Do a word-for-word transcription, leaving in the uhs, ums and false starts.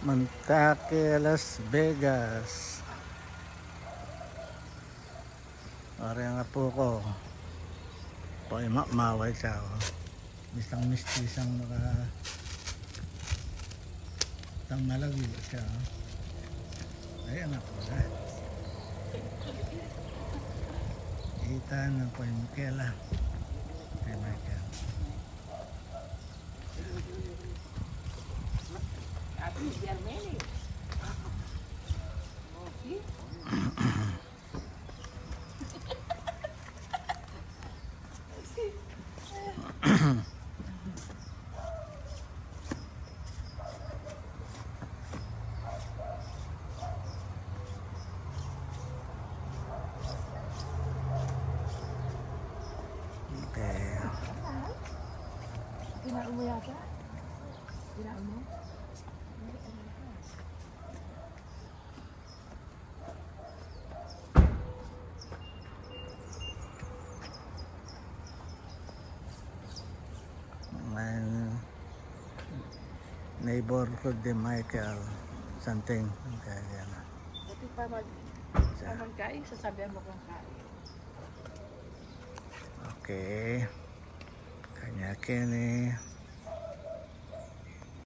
Montaque, Las Vegas. Ora nga po ko. Pag maway siya. Bisang mistisang naka isang malagi siya. Ayan na po. Kita na po yung Michaela. Kay Michael. Okay. Kinain mo yata? Kinain mo? My neighborhood de Michael something. Okay, yan. Buti pa mag pa magkain, sasabihan mo kung kain. Okay. Kanya kini.